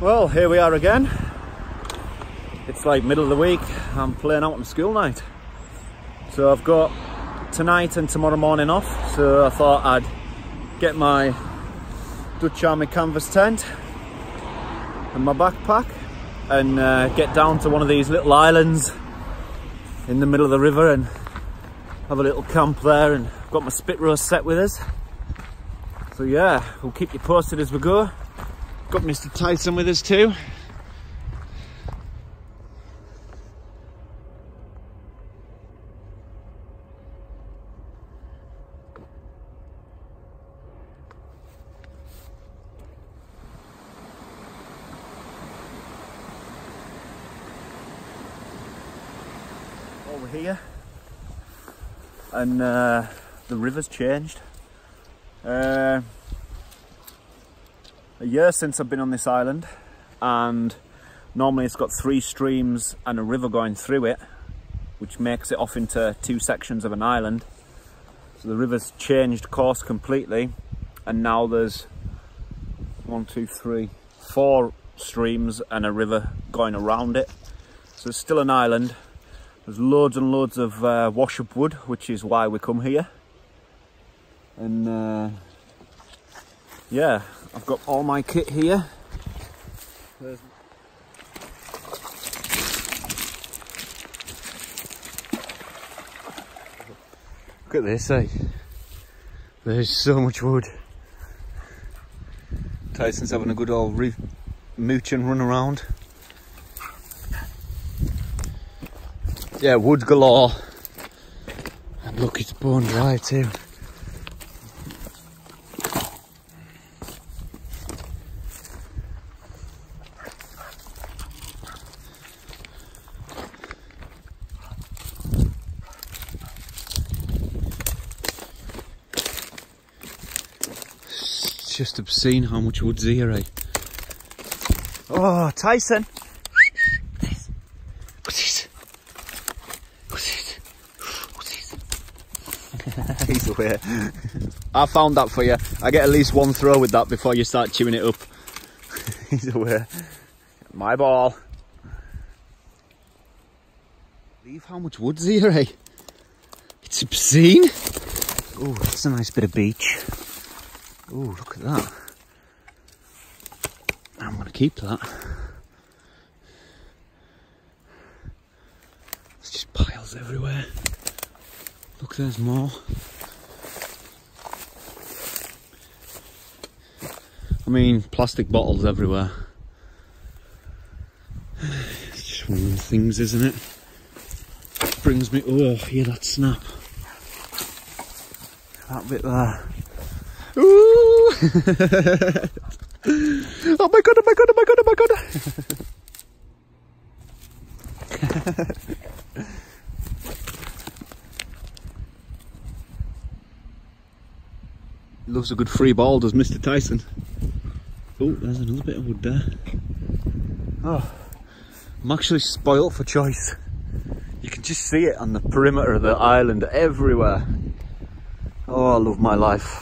Well, here we are again. It's like middle of the week. I'm playing out on school night. So I've got tonight and tomorrow morning off. So I thought I'd get my Dutch Army canvas tent and my backpack and get down to one of these little islands in the middle of the river and have a little camp there. And I've got my spit roast set with us. So yeah, we'll keep you posted as we go. Got Mr. Tyson with us too. Over here, and the river's changed. A year since I've been on this island, and normally it's got 3 streams and a river going through it, which makes it off into 2 sections of an island. So the river's changed course completely, and now there's 1, 2, 3, 4 streams and a river going around it. So it's still an island. There's loads and loads of wash-up wood, which is why we come here. And yeah, I've got all my kit here. Look at this, eh? There's so much wood. Tyson's having a good old mooch and run around. Yeah, wood galore. And look, it's bone dry too. It's just obscene how much wood's here, eh? Oh, Tyson! He's away. I found that for you. I get at least 1 throw with that before you start chewing it up. He's away. My ball. Leave how much wood's here, eh? It's obscene. Oh, that's a nice bit of beach. Oh, look at that. I'm going to keep that. There's just piles everywhere. Look, there's more. I mean, plastic bottles everywhere. It's just one of them things, isn't it? Brings me, oh, hear that snap. That bit there. Ooh! Oh my god, oh my god, oh my god, oh my god! Loves a good free ball, does Mr. Tyson. Oh, there's another bit of wood there. Oh, I'm actually spoilt for choice. You can just see it on the perimeter of the island everywhere. Oh, I love my life.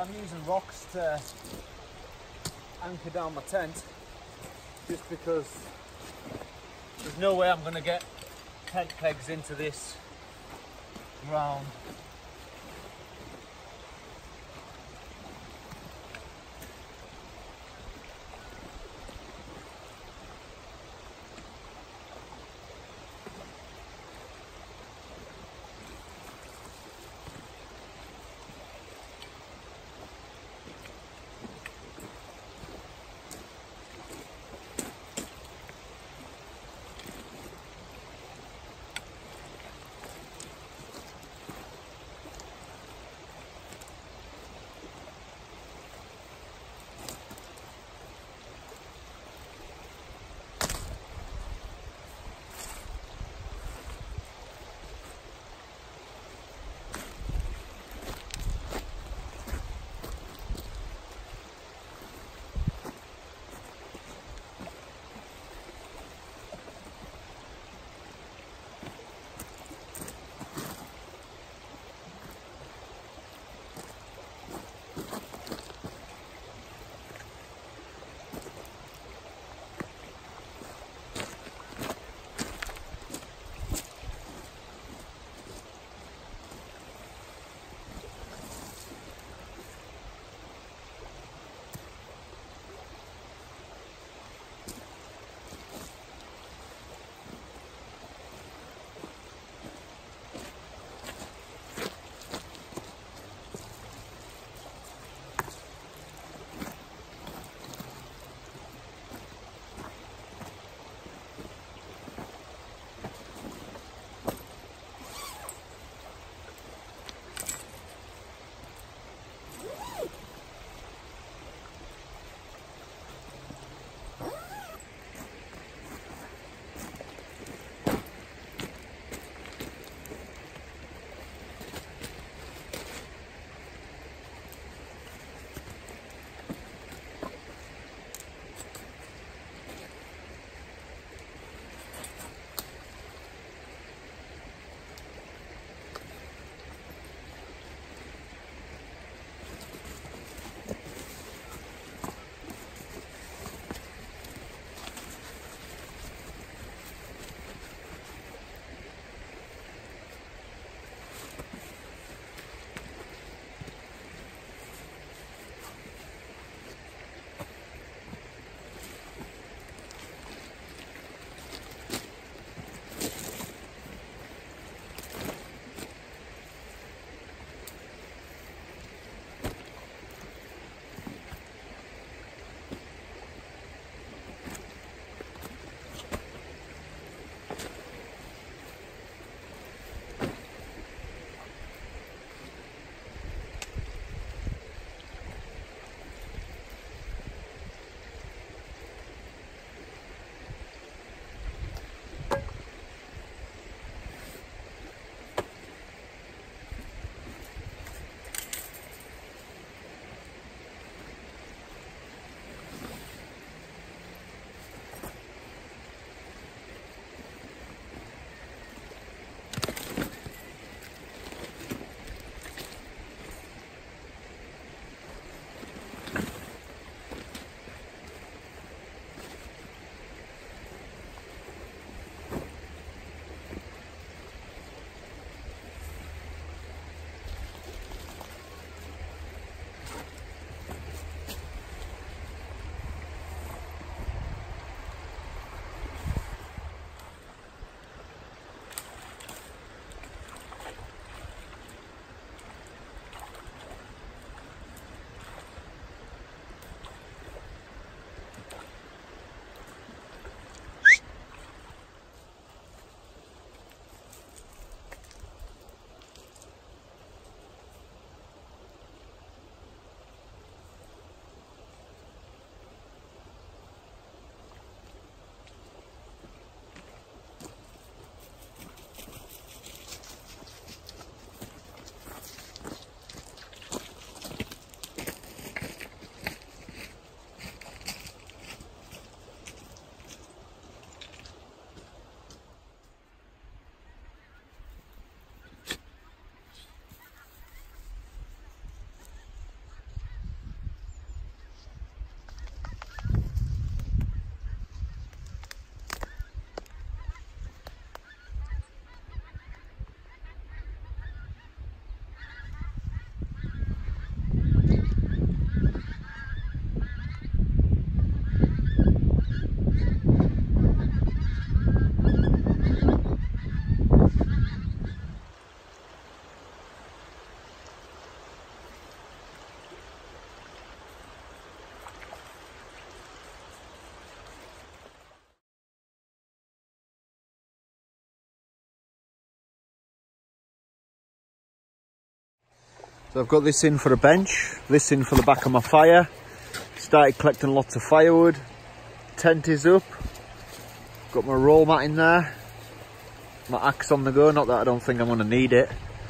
I'm using rocks to anchor down my tent, just because there's no way I'm going to get tent pegs into this ground. So I've got this in for a bench, this in for the back of my fire. Started collecting lots of firewood. Tent is up. Got my roll mat in there. My axe on the go, not that I don't think I'm going to need it.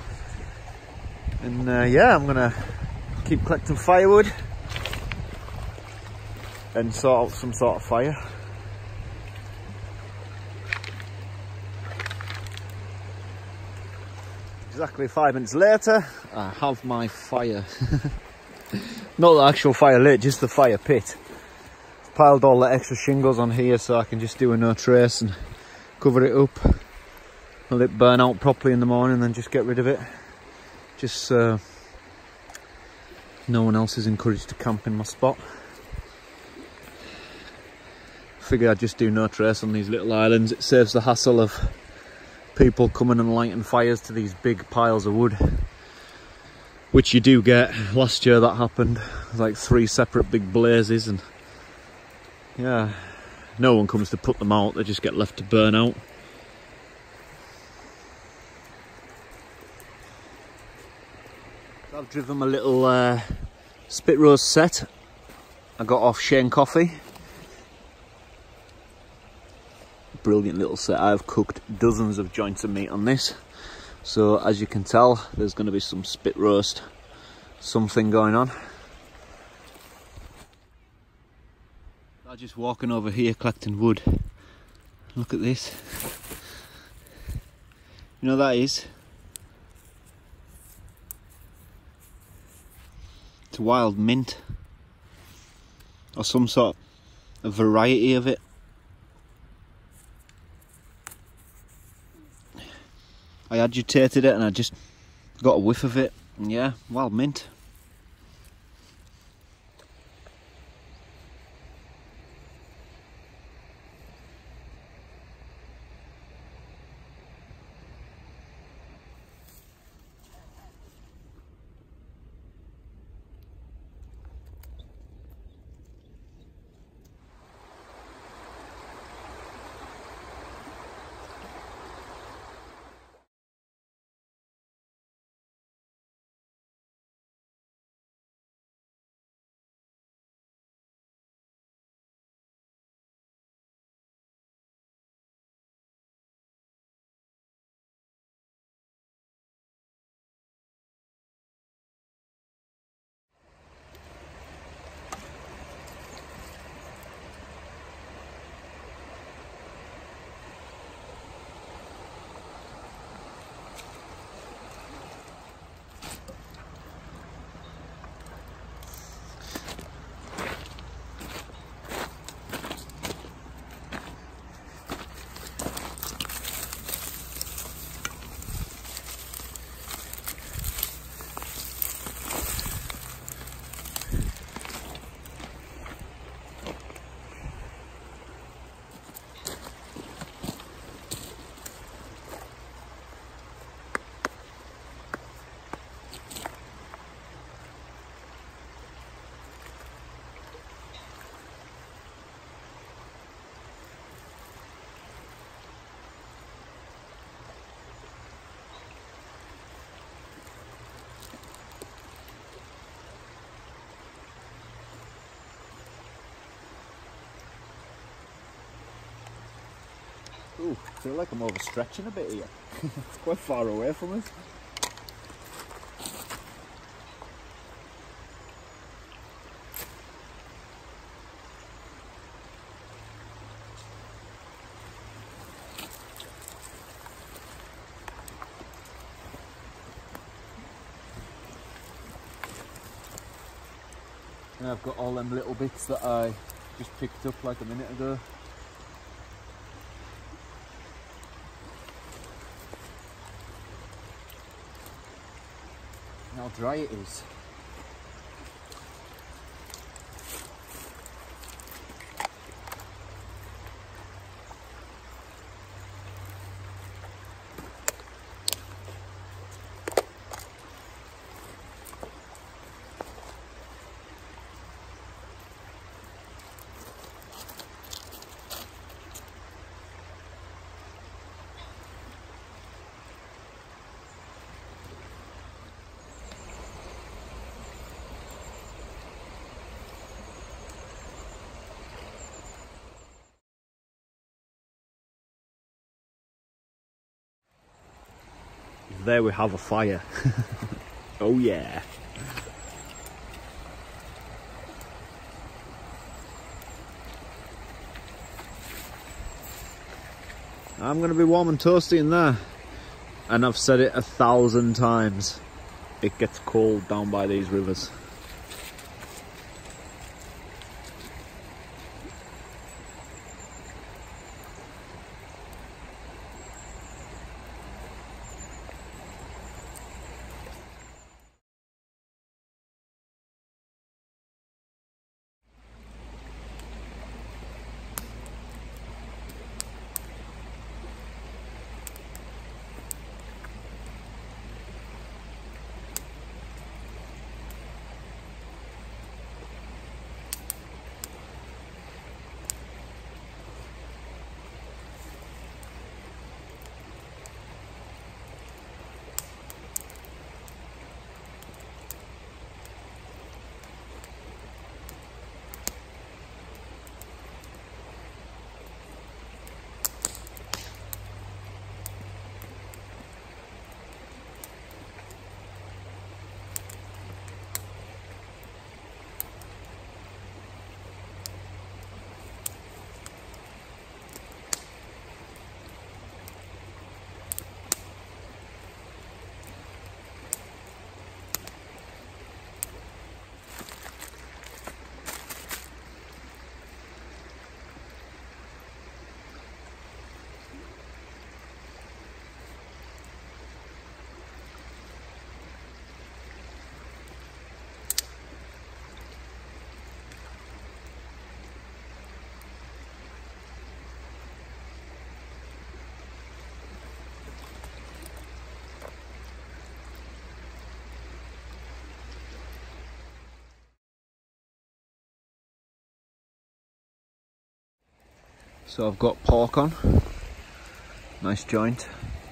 And yeah, I'm going to keep collecting firewood and sort out some sort of fire. Exactly 5 minutes later, I have my fire. Not the actual fire lit, just the fire pit. Piled all the extra shingles on here so I can just do a no trace and cover it up. Let it burn out properly in the morning and then just get rid of it. Just so no one else is encouraged to camp in my spot. Figured I'd just do no trace on these little islands. It saves the hassle of people coming and lighting fires to these big piles of wood, which you do get. Last year that happened. There's like 3 separate big blazes, and yeah, no one comes to put them out, they just get left to burn out. I've driven my little spit roast set I got off Shane Coffee. Brilliant little set. I've cooked dozens of joints of meat on this, so as you can tell there's going to be some spit roast something going on. I'm just walking over here collecting wood. Look at this. You know what that is? It's wild mint, or some sort of variety of it. I agitated it and I just got a whiff of it, and yeah, wild mint. Ooh, I feel like I'm overstretching a bit here. It's quite far away from us. And I've got all them little bits that I just picked up like a minute ago. How dry it is. there we have a fire. Oh yeah. I'm going to be warm and toasty in there. And I've said it 1,000 times. It gets cold down by these rivers. So I've got pork on, nice joint.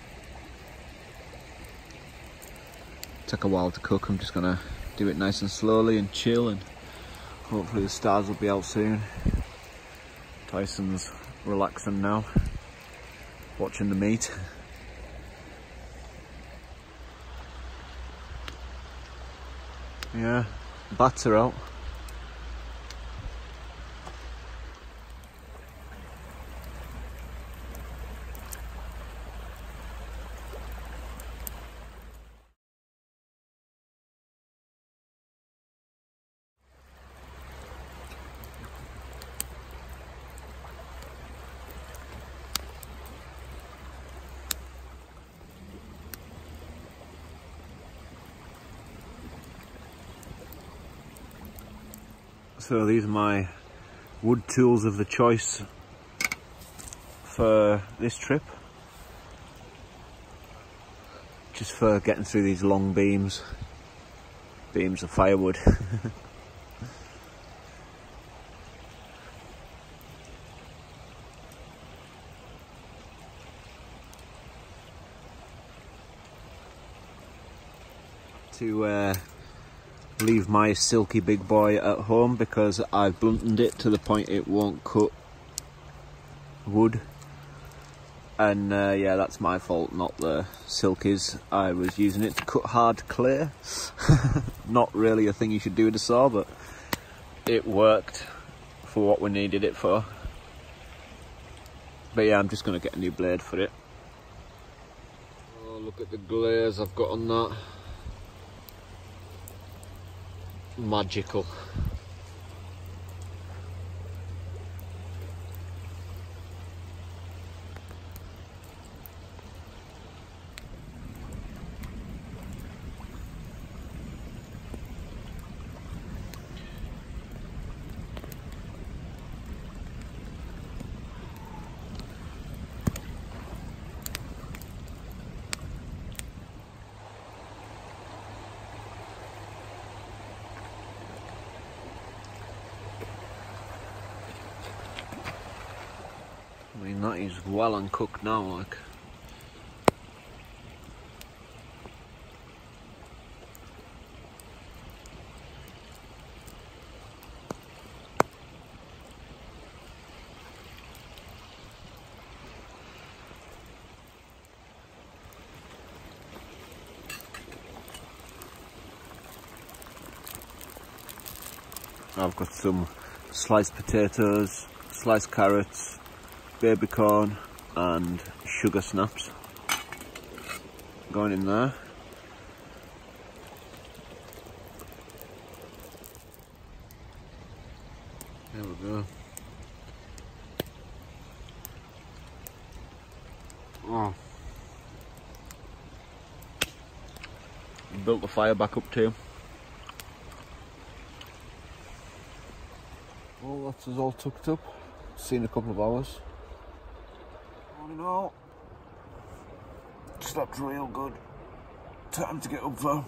Took a while to cook, I'm just gonna do it nice and slowly and chill, and hopefully the stars will be out soon. Tyson's relaxing now, watching the meat. Yeah, bats are out. So these are my wood tools of the choice for this trip. Just for getting through these long beams of firewood. To leave my silky big boy at home because I've blunted it to the point it won't cut wood, and yeah, that's my fault, not the silkies. I was using it to cut hard clay. Not really a thing you should do with a saw, but it worked for what we needed it for. But yeah, I'm just going to get a new blade for it. Oh, look at the glaze I've got on that. Magical. I mean, that is well uncooked now, like. I've got some sliced potatoes, sliced carrots, baby corn and sugar snaps going in there. There we go. Oh. Built the fire back up too. Well, that's us all tucked up. Seen a couple of hours. All in all, slept real good. Time to get up though.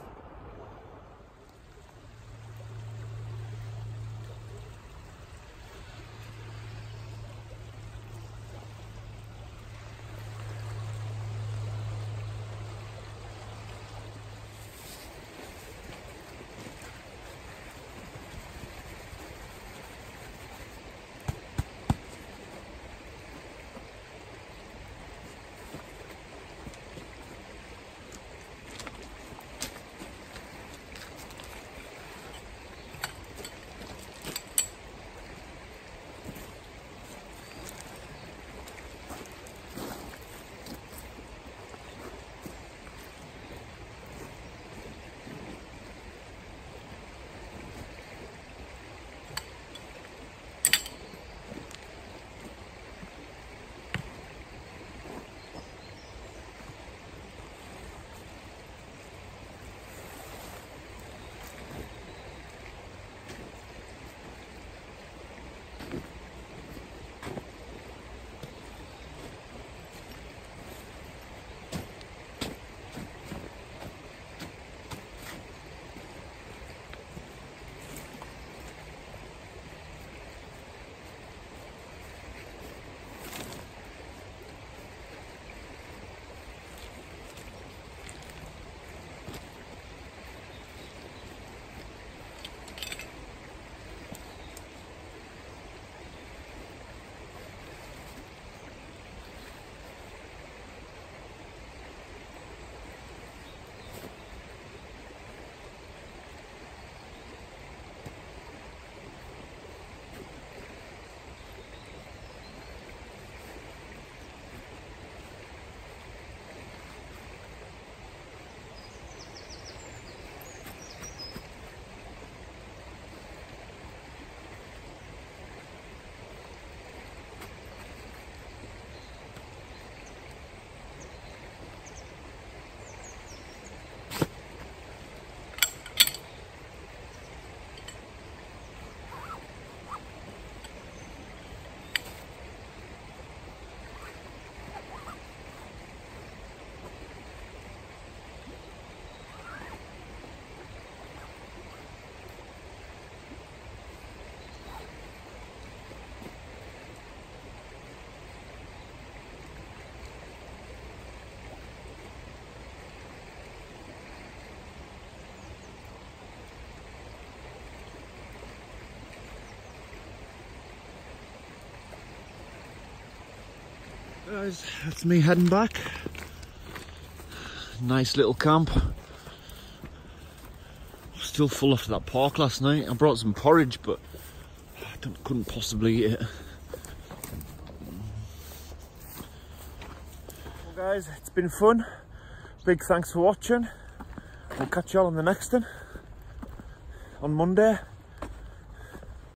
Guys, that's me heading back. Nice little camp. Still full after that pork last night. I brought some porridge, but I couldn't possibly eat it. Well guys, it's been fun. Big thanks for watching. We'll catch you all on the next one on Monday.